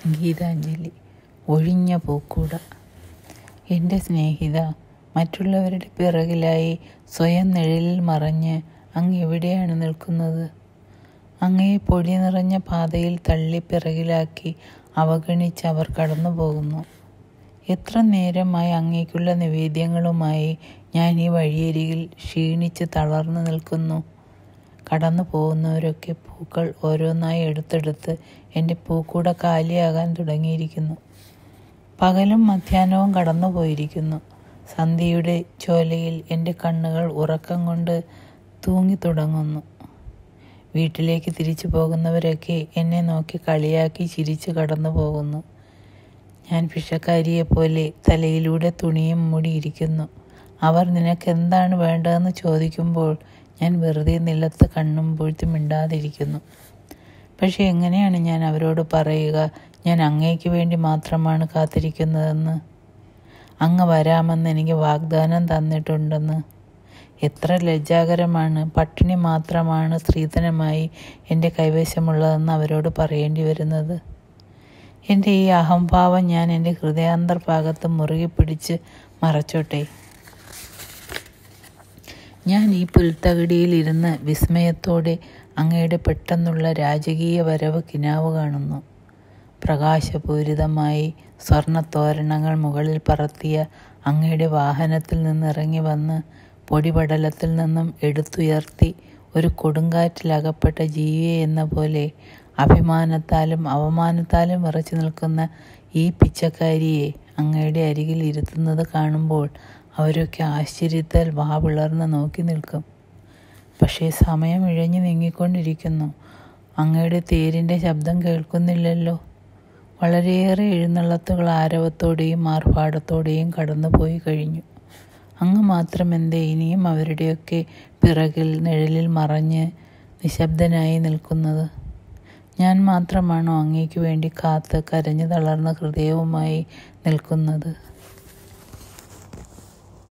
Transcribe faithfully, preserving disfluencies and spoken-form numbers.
ഗീതാഞ്ജലി. ഒഴിഞ്ഞ പൂക്കൂട. എൻ്റെ സ്നേഹിത, മറ്റുള്ളവരുടെ പിറകിലായി സ്വയം നിഴലിൽ മറഞ്ഞ് അങ്ങ് എവിടെയാണ് നിൽക്കുന്നത്? അങ്ങയെ പൊടി നിറഞ്ഞ പാതയിൽ തള്ളി പിറകിലാക്കി അവഗണിച്ച് അവർ കടന്നു പോകുന്നു. എത്ര നേരമായി അങ്ങേക്കുള്ള നിവേദ്യങ്ങളുമായി ഞാൻ ഈ വഴിയരികിൽ ക്ഷീണിച്ച് തളർന്നു നിൽക്കുന്നു. കടന്നു പോകുന്നവരൊക്കെ പൂക്കൾ ഓരോന്നായി എടുത്തെടുത്ത് എൻ്റെ പൂക്കൂട കാലിയാകാൻ തുടങ്ങിയിരിക്കുന്നു. പകലും മധ്യാഹ്നവും കടന്നു പോയിരിക്കുന്നു. സന്ധ്യയുടെ ചോലയിൽ എൻ്റെ കണ്ണുകൾ ഉറക്കം കൊണ്ട് തൂങ്ങി തുടങ്ങുന്നു. വീട്ടിലേക്ക് തിരിച്ചു പോകുന്നവരൊക്കെ എന്നെ നോക്കി കളിയാക്കി ചിരിച്ച് കടന്നു പോകുന്നു. ഞാൻ ഭിക്ഷക്കാരിയെപ്പോലെ തലയിലൂടെ തുണിയും മൂടിയിരിക്കുന്നു. അവർ നിനക്കെന്താണ് വേണ്ടതെന്ന് ചോദിക്കുമ്പോൾ ഞാൻ വെറുതെ നിലത്ത് കണ്ണും പൂഴ്ത്തി മിണ്ടാതിരിക്കുന്നു. പക്ഷെ എങ്ങനെയാണ് ഞാൻ അവരോട് പറയുക, ഞാൻ അങ്ങേക്ക് വേണ്ടി മാത്രമാണ് കാത്തിരിക്കുന്നതെന്ന്? അങ്ങ് വരാമെന്ന് എനിക്ക് വാഗ്ദാനം തന്നിട്ടുണ്ടെന്ന്. എത്ര ലജ്ജാകരമാണ്. പട്ടിണി മാത്രമാണ് സ്ത്രീധനമായി എൻ്റെ കൈവശമുള്ളതെന്ന് അവരോട് പറയേണ്ടി വരുന്നത്. എൻ്റെ ഈ അഹംഭാവം ഞാൻ എൻ്റെ ഹൃദയാന്തർഭാഗത്ത് മുറുകെ പിടിച്ച് മറച്ചോട്ടെ. ഞാൻ ഈ പുൽത്തകിടിയിൽ ഇരുന്ന് വിസ്മയത്തോടെ അങ്ങയുടെ പെട്ടെന്നുള്ള രാജകീയ വരവ് കിനാവ് കാണുന്നു. പ്രകാശപൂരിതമായി സ്വർണ്ണത്തോരണങ്ങൾ മുകളിൽ പറത്തിയ അങ്ങയുടെ വാഹനത്തിൽ നിന്നിറങ്ങി വന്ന് പൊടിപടലത്തിൽ നിന്നും എടുത്തുയർത്തി ഒരു കൊടുങ്കാറ്റിലകപ്പെട്ട ജീവിയെ എന്ന പോലെ അഭിമാനത്താലും അവമാനത്താലും വിറച്ചു നിൽക്കുന്ന ഈ പിച്ചക്കാരിയെ അങ്ങയുടെ അരികിൽ ഇരുത്തുന്നത് കാണുമ്പോൾ അവരൊക്കെ ആശ്ചര്യത്താൽ വാ പിളർന്ന് നോക്കി നിൽക്കും. പക്ഷേ സമയം ഇഴഞ്ഞു നീങ്ങിക്കൊണ്ടിരിക്കുന്നു. അങ്ങയുടെ തേരിൻ്റെ ശബ്ദം കേൾക്കുന്നില്ലല്ലോ. വളരെയേറെ എഴുന്നള്ളത്തുകൾ ആരവത്തോടെയും ആർഭാടത്തോടെയും കടന്നുപോയി കഴിഞ്ഞു. അങ്ങ് മാത്രം എന്തേ ഇനിയും അവരുടെയൊക്കെ പിറകിൽ നിഴലിൽ മറഞ്ഞ് നിശബ്ദനായി നിൽക്കുന്നത്? ഞാൻ മാത്രമാണോ അങ്ങേക്ക് വേണ്ടി കാത്ത് കരഞ്ഞു തളർന്ന ഹൃദയവുമായി നിൽക്കുന്നത്?